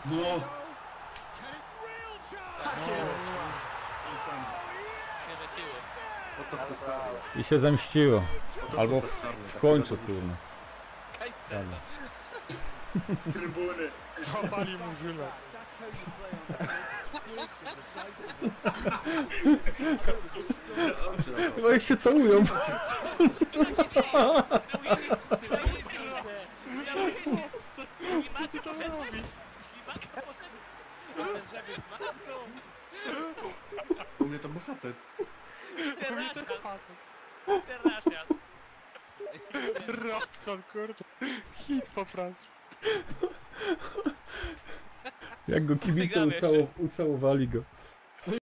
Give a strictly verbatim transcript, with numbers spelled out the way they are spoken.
No. Oto Husardo. I się zemściło. Oto Albo w, Husardo. w końcu, kurwa. Kajsena. Trybuny. Złapali mu żylę. Chyba ich się całują. Co ty tam robisz? Ślimaka poszedł. Żeby z matką. U mnie to był facet. Terrasian. Terrasian. Robson, kurde. Hit po prostu. Jak go kibice Wygramy ucało, ucałowali go.